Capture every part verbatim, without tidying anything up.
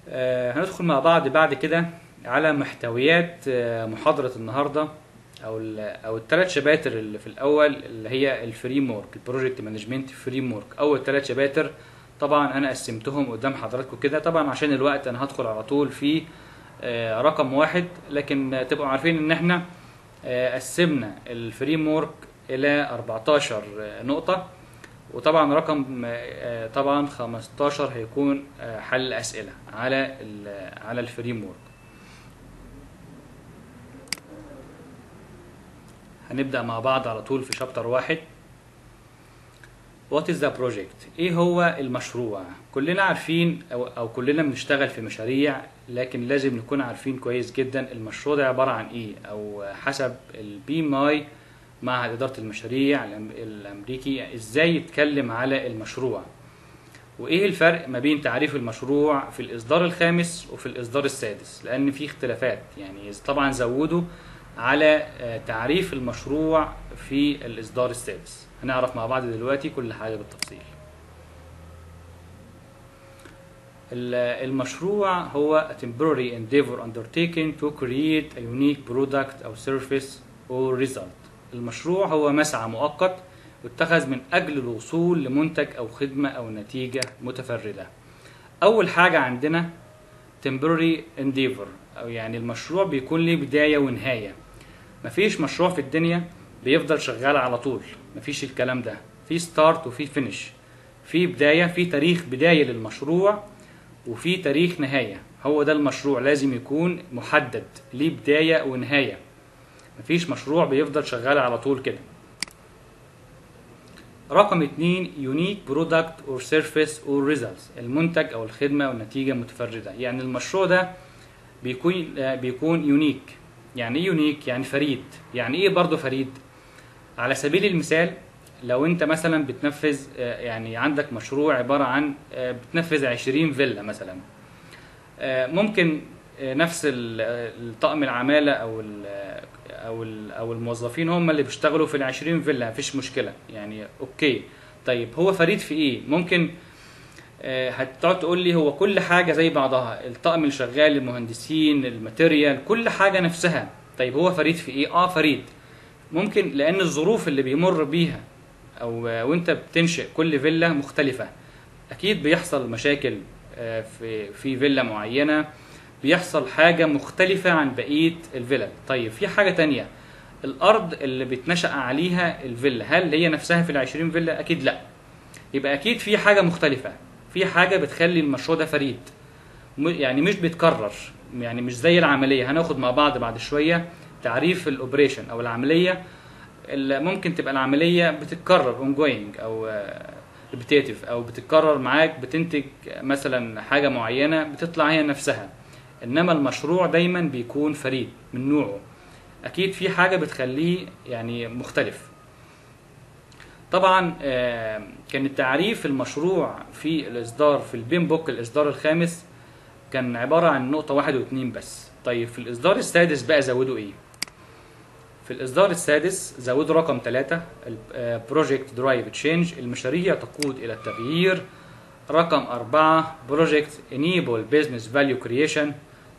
آه، هندخل مع بعض بعد كده على محتويات آه، محاضرة النهاردة او ال او الثلاث شباتر اللي في الاول اللي هي الفريم ورك، البروجكت مانجمنت فريم ورك. اول ثلاث شباتر طبعا انا قسمتهم قدام حضراتكم كده، طبعا عشان الوقت انا هدخل على طول في آه، رقم واحد، لكن تبقوا عارفين ان احنا آه، قسمنا الفريم ورك الى أربعتاشر نقطة، وطبعا رقم آه، طبعا خمستاشر هيكون آه، حل اسئله على على الفريم ورك. هنبدا مع بعض على طول في شابتر واحد. What is the project؟ ايه هو المشروع؟ كلنا عارفين او, أو كلنا بنشتغل في مشاريع، لكن لازم نكون عارفين كويس جدا المشروع ده عباره عن ايه، او حسب البي ماي معهد إدارة المشاريع الأمريكي ازاي يتكلم على المشروع، وايه الفرق ما بين تعريف المشروع في الإصدار الخامس وفي الإصدار السادس، لأن في اختلافات. يعني طبعا زودوا على تعريف المشروع في الإصدار السادس. هنعرف مع بعض دلوقتي كل حاجة بالتفصيل. المشروع هو a temporary endeavor undertaken to create a unique product أو service or result. المشروع هو مسعى مؤقت يتخذ من أجل الوصول لمنتج أو خدمة أو نتيجة متفردة. أول حاجة عندنا temporary endeavor، أو يعني المشروع بيكون له بداية ونهاية. مفيش مشروع في الدنيا بيفضل شغال على طول، مفيش الكلام ده. في start وفي finish، في بداية، في تاريخ بداية للمشروع وفي تاريخ نهاية. هو ده المشروع، لازم يكون محدد ليه بداية ونهاية. مفيش مشروع بيفضل شغال على طول كده. رقم اتنين unique product or service or results، المنتج او الخدمة او النتيجة متفردة. يعني المشروع ده بيكون بيكون يونيك. يعني ايه يونيك؟ يعني فريد. يعني ايه برضو فريد؟ على سبيل المثال لو انت مثلا بتنفذ، يعني عندك مشروع عبارة عن بتنفذ عشرين فيلا مثلا، ممكن نفس الطاقم العمالة او او او الموظفين هم اللي بيشتغلوا في العشرين فيلا، مفيش مشكله يعني، اوكي. طيب هو فريد في ايه؟ ممكن آه هتقعد تقول لي هو كل حاجه زي بعضها، الطاقم اللي شغال، المهندسين، الماتيريال، كل حاجه نفسها. طيب هو فريد في ايه؟ اه فريد ممكن لان الظروف اللي بيمر بيها او آه وانت بتنشئ كل فيلا مختلفه. اكيد بيحصل مشاكل آه في في فيلا معينه، بيحصل حاجة مختلفة عن بقية الفيلا. طيب في حاجة تانية، الأرض اللي بتنشأ عليها الفيلا هل هي نفسها في العشرين فيلا؟ أكيد لأ. يبقى أكيد في حاجة مختلفة، في حاجة بتخلي المشروع ده فريد، يعني مش بيتكرر، يعني مش زي العملية. هناخد مع بعض بعد شوية تعريف الأوبريشن أو العملية. اللي ممكن تبقى العملية بتتكرر ongoing أو repetitive، أو بتتكرر معاك، بتنتج مثلا حاجة معينة بتطلع هي نفسها. انما المشروع دايما بيكون فريد من نوعه، اكيد في حاجة بتخليه يعني مختلف. طبعا كان التعريف المشروع في الاصدار في البين بوك الاصدار الخامس كان عبارة عن نقطة واحد واثنين بس. طيب في الاصدار السادس بقى زودوا ايه؟ في الاصدار السادس زودوا رقم ثلاثة، بروجكت درايف تشينج، المشاريع تقود الى التغيير. رقم أربعة بروجكت انيبل بيزنس فاليو كرييشن.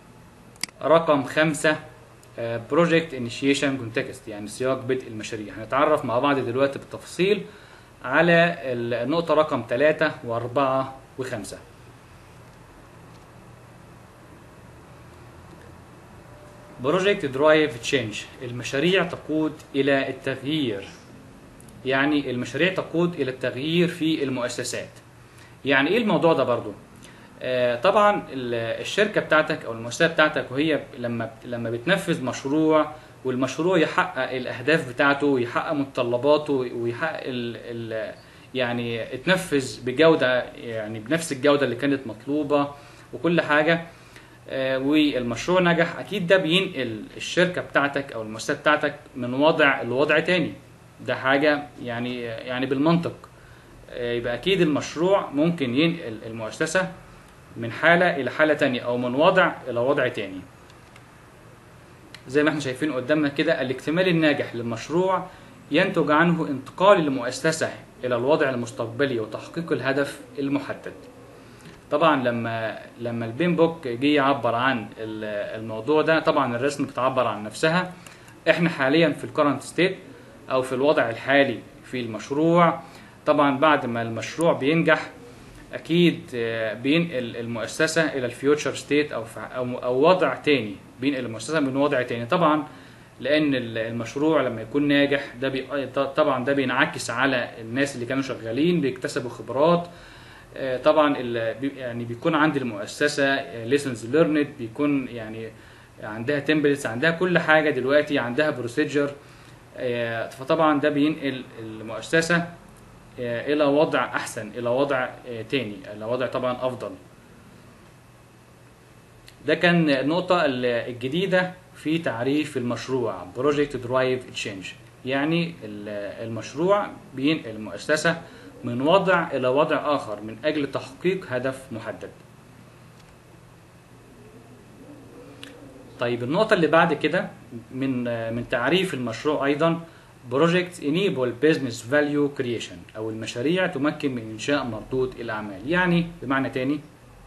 رقم خمسة بروجكت انيشيشن كونتكست، يعني سياق بدء المشاريع. هنتعرف مع بعض دلوقتي بالتفصيل على النقطة رقم ثلاثة وأربعة وخمسة. بروجكت درايف تشينج، المشاريع تقود إلى التغيير. يعني المشاريع تقود إلى التغيير في المؤسسات. يعني إيه الموضوع ده برضو؟ طبعا الشركه بتاعتك او المؤسسه بتاعتك، وهي لما لما بتنفذ مشروع والمشروع يحقق الاهداف بتاعته ويحقق متطلباته ويحقق ال ال يعني اتنفذ بجوده، يعني بنفس الجوده اللي كانت مطلوبه وكل حاجه، والمشروع نجح، اكيد ده بينقل الشركه بتاعتك او المؤسسه بتاعتك من وضع لوضع تاني. ده حاجه يعني يعني بالمنطق يبقى اكيد المشروع ممكن ينقل المؤسسه من حالة إلى حالة تانية، أو من وضع إلى وضع تاني. زي ما احنا شايفين قدامنا كده، الاكتمال الناجح للمشروع ينتج عنه انتقال المؤسسة إلى الوضع المستقبلي وتحقيق الهدف المحدد. طبعا لما لما البين بوك جه يعبر عن الموضوع ده، طبعا الرسم بتعبر عن نفسها. احنا حاليا في الكرنت ستيت او في الوضع الحالي في المشروع. طبعا بعد ما المشروع بينجح اكيد بينقل المؤسسه الى الفيوتشر ستيت او او او وضع تاني، بينقل المؤسسه من وضع تاني طبعا، لان المشروع لما يكون ناجح ده بي طبعا ده بينعكس على الناس اللي كانوا شغالين، بيكتسبوا خبرات. طبعا يعني بيكون عند المؤسسه lessons learned، بيكون يعني عندها تمبلتس، عندها كل حاجه دلوقتي، عندها بروسيجر. فطبعا ده بينقل المؤسسه الى وضع احسن، الى وضع تاني، الى وضع طبعا افضل. ده كان النقطه الجديده في تعريف المشروع Project Drive Change، يعني المشروع بينقل المؤسسه من وضع الى وضع اخر من اجل تحقيق هدف محدد. طيب النقطة اللي بعد كده من من تعريف المشروع ايضا Projects Enable Business Value Creation، او المشاريع تمكن من انشاء مردود الاعمال. يعني بمعنى تاني،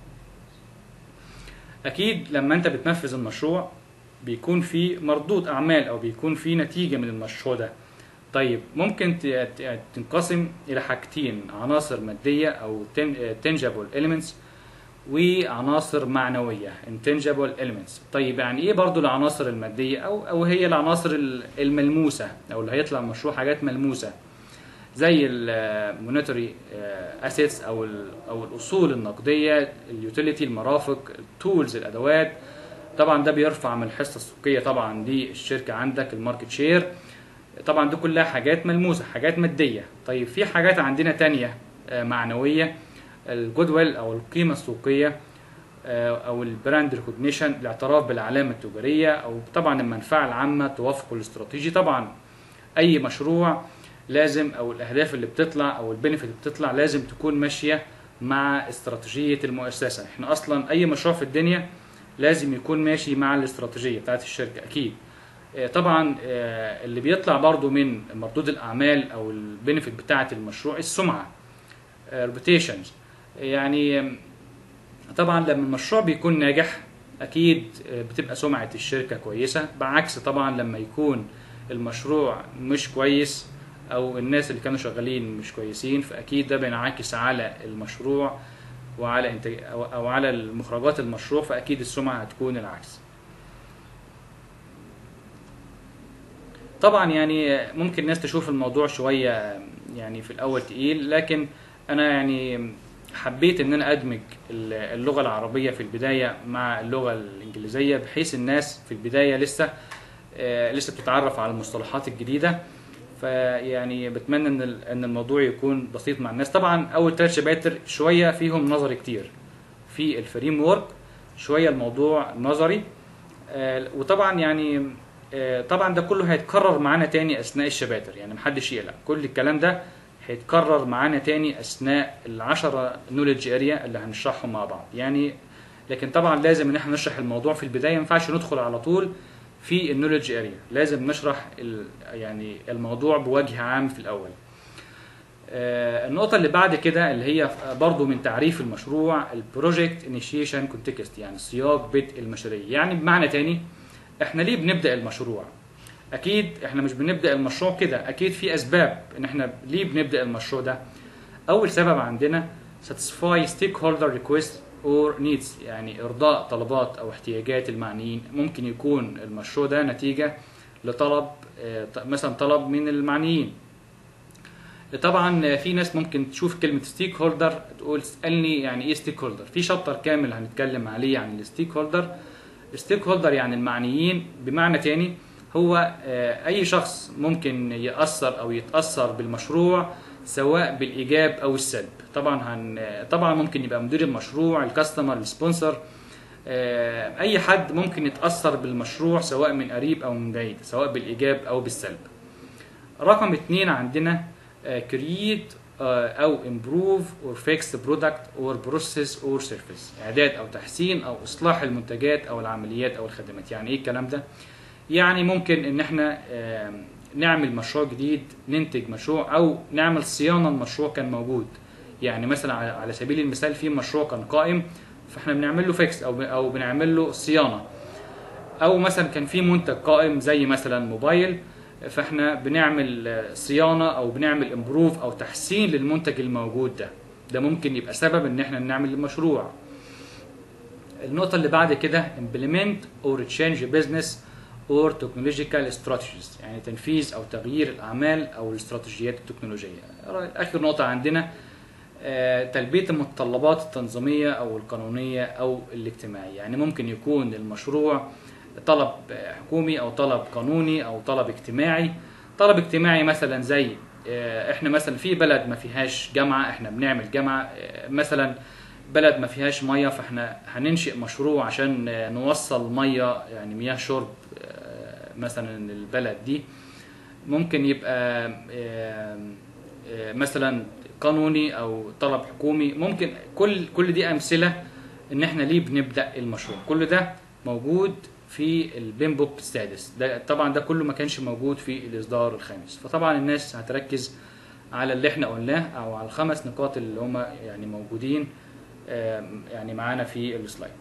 اكيد لما انت بتنفذ المشروع بيكون في مردود اعمال او بيكون في نتيجة من المشروع ده. طيب ممكن تنقسم الى حاجتين، عناصر مادية او tangible elements وعناصر معنوية intangible elements. طيب يعني ايه برضو العناصر المادية او او هي العناصر الملموسة، او اللي هيطلع مشروع حاجات ملموسة زي المونيتري اسيتس او او الاصول النقدية، اليوتيليتي المرافق، التولز الادوات. طبعا ده بيرفع من الحصة السوقية طبعا للشركة عندك، الماركت شير. طبعا دي كلها حاجات ملموسة، حاجات مادية. طيب في حاجات عندنا تانية معنوية، الجودويل او القيمة السوقية او البراند ريكوجنيشن، الاعتراف بالعلامة التجارية، او طبعا المنفعة العامة، توافق الاستراتيجي. طبعا اي مشروع لازم، او الاهداف اللي بتطلع او البنفيت اللي بتطلع لازم تكون ماشية مع استراتيجية المؤسسة. احنا اصلا اي مشروع في الدنيا لازم يكون ماشي مع الاستراتيجية بتاعت الشركة اكيد. طبعا اللي بيطلع برضو من مردود الاعمال او البنفيت بتاعه المشروع السمعه، ريبيتيشنز. يعني طبعا لما المشروع بيكون ناجح اكيد بتبقى سمعه الشركه كويسه، بعكس طبعا لما يكون المشروع مش كويس او الناس اللي كانوا شغالين مش كويسين، فاكيد ده بينعكس على المشروع وعلى انتاج او على المخرجات المشروع، فاكيد السمعه هتكون العكس. طبعا يعني ممكن الناس تشوف الموضوع شوية يعني في الأول تقيل، لكن أنا يعني حبيت إن أنا أدمج اللغة العربية في البداية مع اللغة الإنجليزية، بحيث الناس في البداية لسه لسه بتتعرف على المصطلحات الجديدة. فيعني بتمنى إن إن الموضوع يكون بسيط مع الناس. طبعا أول ثلاث شباتر شوية فيهم نظري كتير، في الفريم وورك شوية الموضوع نظري، وطبعا يعني طبعا ده كله هيتكرر معانا تاني اثناء الشباتر، يعني محدش يقلق، كل الكلام ده هيتكرر معانا تاني اثناء العشرة نوليدج اريا اللي هنشرحهم مع بعض يعني. لكن طبعا لازم ان احنا نشرح الموضوع في البدايه، ما ينفعش ندخل على طول في النوليدج اريا، لازم نشرح يعني الموضوع بوجه عام في الاول. النقطه اللي بعد كده اللي هي برضو من تعريف المشروع البروجكت انيشيشن كونتكست، يعني سياق بدء المشاريع. يعني بمعنى تاني، احنا ليه بنبدأ المشروع؟ اكيد احنا مش بنبدأ المشروع كده، اكيد في اسباب ان احنا ليه بنبدأ المشروع ده. اول سبب عندنا satisfy stakeholder requests or needs، يعني ارضاء طلبات او احتياجات المعنيين. ممكن يكون المشروع ده نتيجة لطلب، مثلا طلب من المعنيين. طبعا في ناس ممكن تشوف كلمة ستيك هولدر تقول اسألني يعني ايه ستيك هولدر، في شابتر كامل هنتكلم عليه عن الستيك هولدر. الستيك هولدر يعني المعنيين. بمعنى تاني هو اي شخص ممكن يأثر او يتأثر بالمشروع سواء بالايجاب او السلب. طبعا هن طبعا ممكن يبقى مدير المشروع، الكاستمر، السبونسر، اي حد ممكن يتأثر بالمشروع سواء من قريب او من بعيد، سواء بالايجاب او بالسلب. رقم اتنين عندنا create او improve or fix the product or process or service، اعداد او تحسين او اصلاح المنتجات او العمليات او الخدمات. يعني ايه الكلام ده؟ يعني ممكن ان احنا نعمل مشروع جديد، ننتج مشروع او نعمل صيانة المشروع كان موجود. يعني مثلا على سبيل المثال في مشروع كان قائم فاحنا بنعمل له فيكس او او بنعمل له صيانه، او مثلا كان في منتج قائم زي مثلا موبايل فاحنا بنعمل صيانه او بنعمل امبروف او تحسين للمنتج الموجود ده. ده ممكن يبقى سبب ان احنا نعمل المشروع. النقطه اللي بعد كده implement or change business or technological strategies، يعني تنفيذ او تغيير الاعمال او الاستراتيجيات التكنولوجيه. اخر نقطه عندنا تلبيه المتطلبات التنظيميه او القانونيه او الاجتماعيه، يعني ممكن يكون المشروع طلب حكومي او طلب قانوني او طلب اجتماعي. طلب اجتماعي مثلا زي احنا مثلا في بلد ما فيهاش جامعه احنا بنعمل جامعه، مثلا بلد ما فيهاش ميه فاحنا هننشئ مشروع عشان نوصل ميه يعني مياه شرب مثلا البلد دي. ممكن يبقى مثلا قانوني او طلب حكومي. ممكن كل كل دي امثله ان احنا ليه بنبدا المشروع. كل ده موجود في البين بوك السادس. ده طبعا ده كله ما كانش موجود في الاصدار الخامس، فطبعا الناس هتركز على اللي احنا قلناه او على الخمس نقاط اللي هم يعني موجودين يعني معانا في السلايد.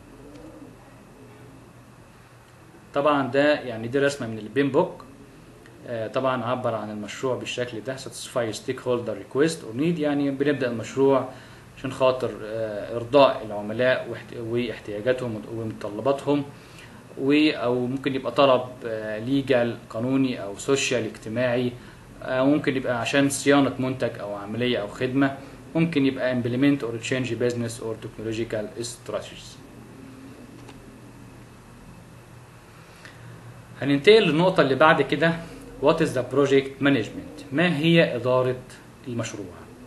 طبعا ده يعني دي رسمه من البين بوك. طبعا عبر عن المشروع بالشكل ده satisfy stakeholder request or need، يعني بنبدا المشروع عشان خاطر ارضاء العملاء واحتياجاتهم ومتطلباتهم، او ممكن يبقى طلب ليجال قانوني او سوشيال اجتماعي، او ممكن يبقى عشان صيانه منتج او عمليه او خدمه، ممكن يبقى implement or change business or technological strategies. هننتقل للنقطه اللي بعد كده what is the project management، ما هي اداره المشروع.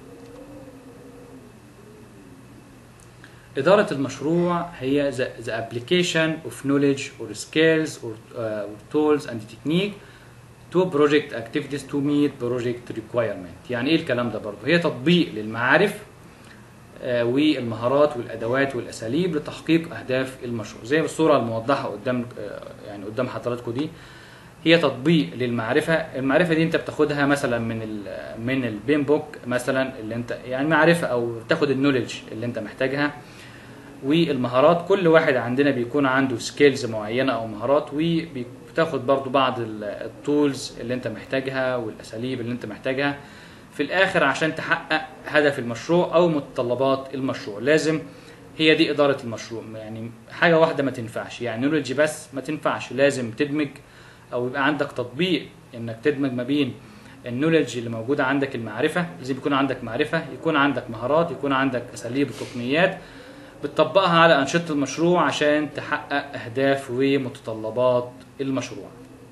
إدارة المشروع هي the, the application of knowledge or skills or, uh, or tools and technique to project activities to meet project requirement. يعني إيه الكلام ده برضه؟ هي تطبيق للمعارف uh, والمهارات والأدوات والأساليب لتحقيق أهداف المشروع. زي الصورة الموضحة قدام uh, يعني قدام حضراتكم دي، هي تطبيق للمعرفة. المعرفة دي أنت بتاخدها مثلا من ال من البين بوك مثلا اللي أنت يعني معرفة، أو تاخد النولج اللي أنت محتاجها والمهارات. كل واحد عندنا بيكون عنده سكيلز معينة أو مهارات، وبتاخد برضو بعض التولز اللي أنت محتاجها والأساليب اللي أنت محتاجها في الآخر عشان تحقق هدف المشروع أو متطلبات المشروع. لازم هي دي إدارة المشروع. يعني حاجة واحدة ما تنفعش، يعني نولج بس ما تنفعش، لازم تدمج او يبقى عندك تطبيق انك تدمج ما بين النولج اللي موجوده عندك، المعرفه، لازم يكون عندك معرفه، يكون عندك مهارات، يكون عندك اساليب وتقنيات بتطبقها على انشطه المشروع عشان تحقق اهداف ومتطلبات المشروع.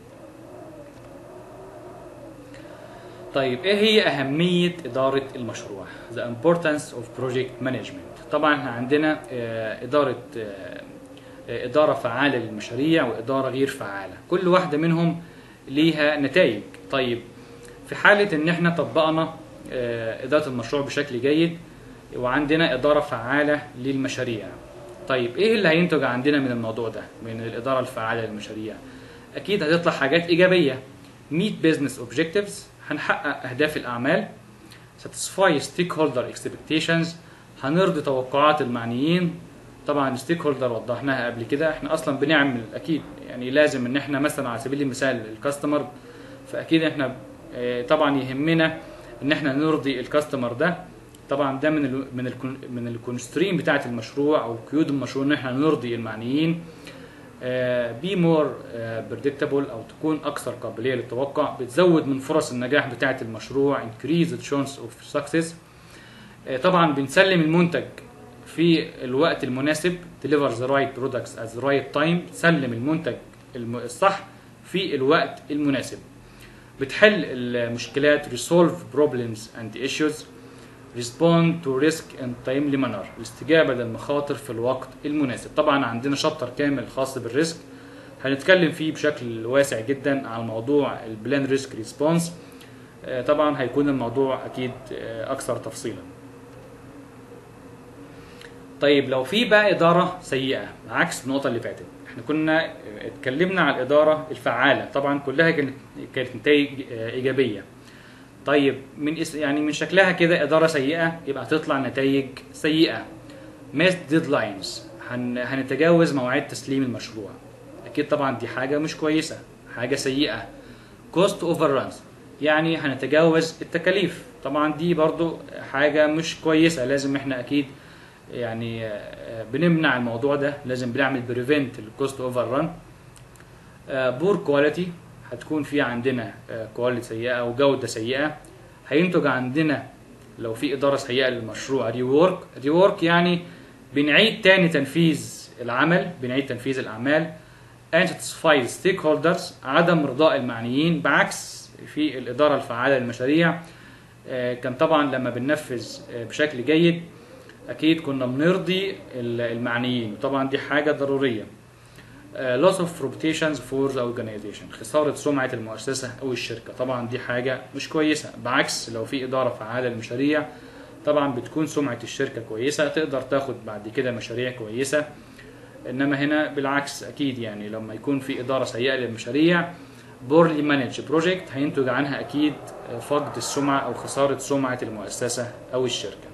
طيب ايه هي اهميه اداره المشروع؟ The importance of project management. طبعا عندنا اداره إدارة فعالة للمشاريع وإدارة غير فعالة، كل واحدة منهم ليها نتائج. طيب في حالة إن إحنا طبقنا إدارة المشروع بشكل جيد وعندنا إدارة فعالة للمشاريع، طيب إيه اللي هينتج عندنا من الموضوع ده، من الإدارة الفعالة للمشاريع؟ أكيد هتطلع حاجات إيجابية. meet business objectives، هنحقق أهداف الأعمال. satisfy stakeholder expectations، هنرضي توقعات المعنيين. طبعا ستيك هولدر وضحناها قبل كده، احنا اصلا بنعمل اكيد يعني لازم ان احنا مثلا على سبيل المثال الكاستمر، فاكيد احنا طبعا يهمنا ان احنا نرضي الكاستمر ده. طبعا ده من ال من ال من الكونسترين بتاعه المشروع او قيود المشروع ان احنا نرضي المعنيين. بي مور بريدكتابل، او تكون اكثر قابليه للتوقع، بتزود من فرص النجاح بتاعه المشروع. increase the chance of success. طبعا بنسلم المنتج في الوقت المناسب. deliver the right products at the right time، تسلم المنتج الصح في الوقت المناسب. بتحل المشكلات resolve problems and issues. respond to risk in timely manner، الاستجابة للمخاطر في الوقت المناسب. طبعا عندنا شابتر كامل خاص بالريسك هنتكلم فيه بشكل واسع جدا عن موضوع البلان ريسك ريسبونس. طبعا هيكون الموضوع اكيد اكثر تفصيلا. طيب لو في بقى إدارة سيئة عكس النقطة اللي فاتت، احنا كنا اتكلمنا على الإدارة الفعالة، طبعا كلها كانت كانت نتائج إيجابية. طيب من اس يعني من شكلها كده اداره سيئه، يبقى هتطلع نتائج سيئه. ميس ديدلاينز، هن هنتجاوز مواعيد تسليم المشروع، اكيد طبعا دي حاجه مش كويسه، حاجه سيئه. كوست اوفر رانز، يعني هنتجاوز التكاليف، طبعا دي برضو حاجه مش كويسه، لازم احنا اكيد يعني بنمنع الموضوع ده، لازم بنعمل بريفنت الكوست اوفر ران. بور كواليتي، هتكون في عندنا كواليتي سيئه او جوده سيئه، هينتج عندنا لو في اداره سيئه للمشروع ريورك. ريورك يعني بنعيد تاني تنفيذ العمل، بنعيد تنفيذ الاعمال. and satisfy stakeholders، عدم رضاء المعنيين، بعكس في الاداره الفعاله للمشاريع كان طبعا لما بننفذ بشكل جيد اكيد كنا بنرضي المعنيين، وطبعا دي حاجه ضروريه. loss of reputations for the organization، خساره سمعه المؤسسه او الشركه، طبعا دي حاجه مش كويسه، بعكس لو في اداره فعاله للمشاريع طبعا بتكون سمعه الشركه كويسه، تقدر تاخد بعد كده مشاريع كويسه. انما هنا بالعكس اكيد، يعني لما يكون في اداره سيئه للمشاريع بورلي مانج بروجكت، هينتج عنها اكيد فقد السمعه او خساره سمعه المؤسسه او الشركه.